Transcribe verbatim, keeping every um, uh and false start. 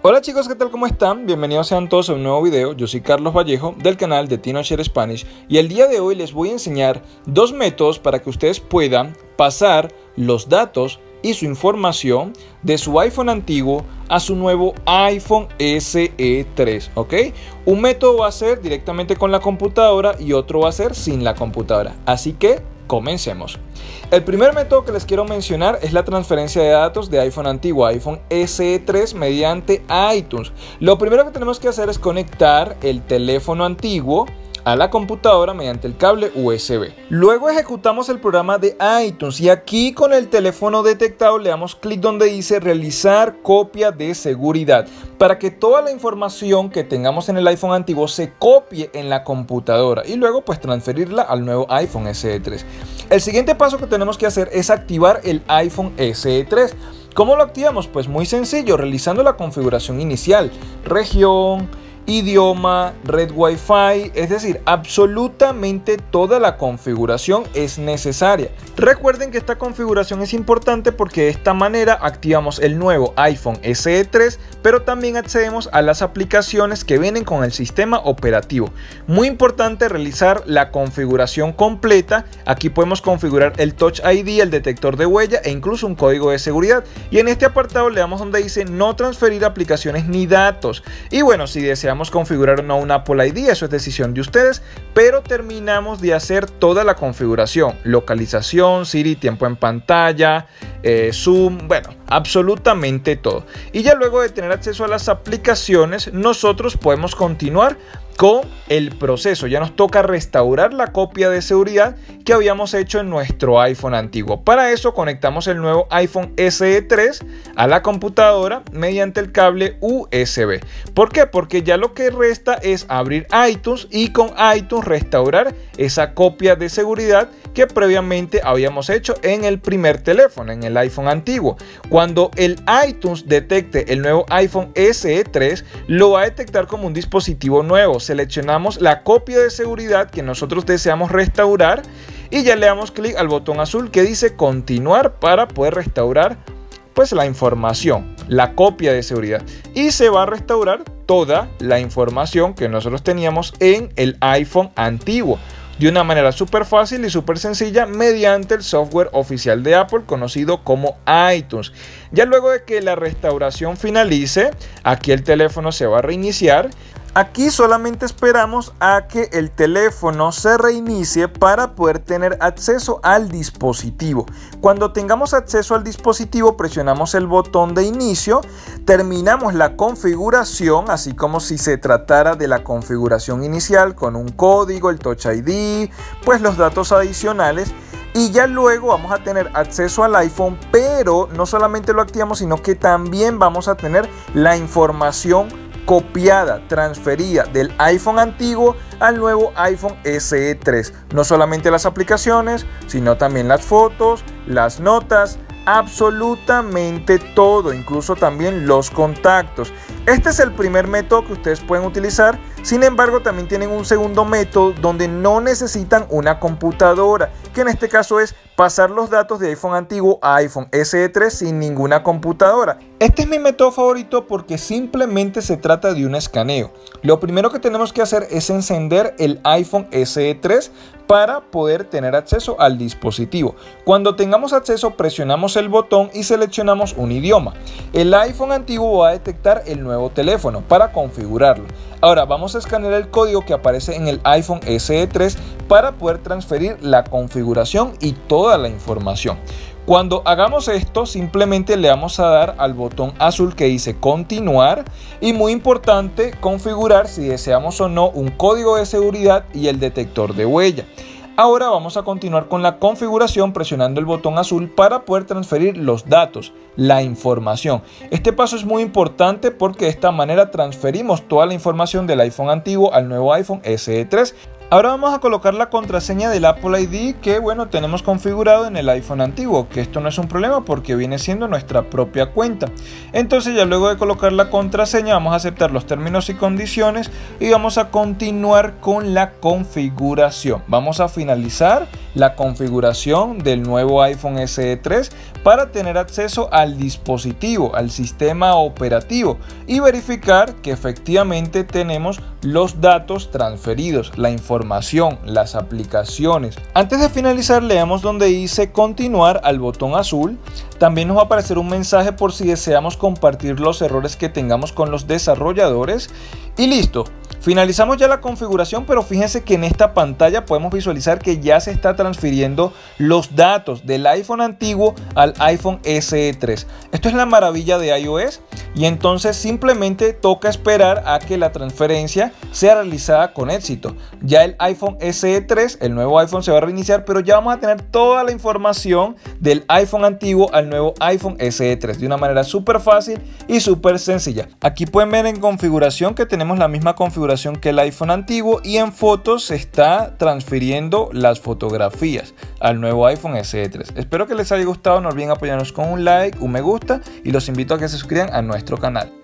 Hola chicos, ¿qué tal? ¿Cómo están? Bienvenidos sean todos a un nuevo video. Yo soy Carlos Vallejo del canal de TinoShare Spanish y el día de hoy les voy a enseñar dos métodos para que ustedes puedan pasar los datos y su información de su iPhone antiguo a su nuevo iPhone S E tres, ¿ok? Un método va a ser directamente con la computadora y otro va a ser sin la computadora, así que comencemos. El primer método que les quiero mencionar es la transferencia de datos de iPhone antiguo a iPhone S E tres mediante iTunes. Lo primero que tenemos que hacer es conectar el teléfono antiguo a la computadora mediante el cable U S B. Luego ejecutamos el programa de iTunes y aquí con el teléfono detectado le damos clic donde dice realizar copia de seguridad para que toda la información que tengamos en el iPhone antiguo se copie en la computadora y luego pues transferirla al nuevo iPhone S E tres. El siguiente paso que tenemos que hacer es activar el iPhone S E tres. ¿Cómo lo activamos? Pues muy sencillo, realizando la configuración inicial, región, idioma, red Wi-Fi, es decir, absolutamente toda la configuración es necesaria. Recuerden que esta configuración es importante porque de esta manera activamos el nuevo iPhone S E tres, pero también accedemos a las aplicaciones que vienen con el sistema operativo. Muy importante realizar la configuración completa. Aquí podemos configurar el Touch I D, el detector de huella e incluso un código de seguridad. Y en este apartado le damos donde dice no transferir aplicaciones ni datos. Y bueno, si deseamos configurar o no un Apple I D, eso es decisión de ustedes, pero terminamos de hacer toda la configuración, localización, Siri, tiempo en pantalla, eh, zoom, bueno, absolutamente todo. Y ya luego de tener acceso a las aplicaciones, nosotros podemos continuar con el proceso. Ya nos toca restaurar la copia de seguridad que habíamos hecho en nuestro iPhone antiguo. Para eso conectamos el nuevo iPhone S E tres a la computadora mediante el cable U S B. ¿Por qué? Porque ya lo que resta es abrir iTunes y con iTunes restaurar esa copia de seguridad que previamente habíamos hecho en el primer teléfono, en el iPhone antiguo. Cuando el iTunes detecte el nuevo iPhone S E tres, lo va a detectar como un dispositivo nuevo. Seleccionamos la copia de seguridad que nosotros deseamos restaurar y ya le damos clic al botón azul que dice continuar para poder restaurar pues la información, la copia de seguridad, y se va a restaurar toda la información que nosotros teníamos en el iPhone antiguo de una manera súper fácil y súper sencilla mediante el software oficial de Apple conocido como iTunes. Ya luego de que la restauración finalice, aquí el teléfono se va a reiniciar. Aquí solamente esperamos a que el teléfono se reinicie para poder tener acceso al dispositivo. Cuando tengamos acceso al dispositivo, presionamos el botón de inicio, terminamos la configuración, así como si se tratara de la configuración inicial con un código, el Touch I D, pues los datos adicionales. Y ya luego vamos a tener acceso al iPhone, pero no solamente lo activamos, sino que también vamos a tener la información copiada, transferida del iPhone antiguo al nuevo iPhone S E tres. No solamente las aplicaciones, sino también las fotos, las notas, absolutamente todo, incluso también los contactos. Este es el primer método que ustedes pueden utilizar. Sin embargo, también tienen un segundo método donde no necesitan una computadora, que en este caso es pasar los datos de iPhone antiguo a iPhone S E tres sin ninguna computadora. Este es mi método favorito porque simplemente se trata de un escaneo. Lo primero que tenemos que hacer es encender el iPhone S E tres para poder tener acceso al dispositivo. Cuando tengamos acceso, presionamos el botón y seleccionamos un idioma. El iPhone antiguo va a detectar el nuevo teléfono para configurarlo. Ahora vamos a escanear el código que aparece en el iPhone S E tres para poder transferir la configuración y toda la información. Cuando hagamos esto, simplemente le vamos a dar al botón azul que dice continuar y muy importante configurar si deseamos o no un código de seguridad y el detector de huella. Ahora vamos a continuar con la configuración presionando el botón azul para poder transferir los datos, la información. Este paso es muy importante porque de esta manera transferimos toda la información del iPhone antiguo al nuevo iPhone S E tres. Ahora vamos a colocar la contraseña del Apple I D que, bueno, tenemos configurado en el iPhone antiguo, que esto no es un problema porque viene siendo nuestra propia cuenta. Entonces ya luego de colocar la contraseña vamos a aceptar los términos y condiciones y vamos a continuar con la configuración. Vamos a finalizar la configuración del nuevo iPhone S E tres para tener acceso al dispositivo, al sistema operativo y verificar que efectivamente tenemos los datos transferidos, la información, las aplicaciones. Antes de finalizar, le damos donde dice continuar al botón azul. También nos va a aparecer un mensaje por si deseamos compartir los errores que tengamos con los desarrolladores y listo. Finalizamos ya la configuración, pero fíjense que en esta pantalla podemos visualizar que ya se está transfiriendo los datos del iPhone antiguo al iPhone S E tres. Esto es la maravilla de iOS y entonces simplemente toca esperar a que la transferencia sea realizada con éxito. Ya el iPhone S E tres, el nuevo iPhone, se va a reiniciar, pero ya vamos a tener toda la información del iPhone antiguo al nuevo iPhone S E tres de una manera súper fácil y súper sencilla. Aquí pueden ver en configuración que tenemos la misma configuración que el iPhone antiguo y en fotos se está transfiriendo las fotografías al nuevo iPhone S E tres. Espero que les haya gustado, no olviden apoyarnos con un like, un me gusta y los invito a que se suscriban a nuestro canal.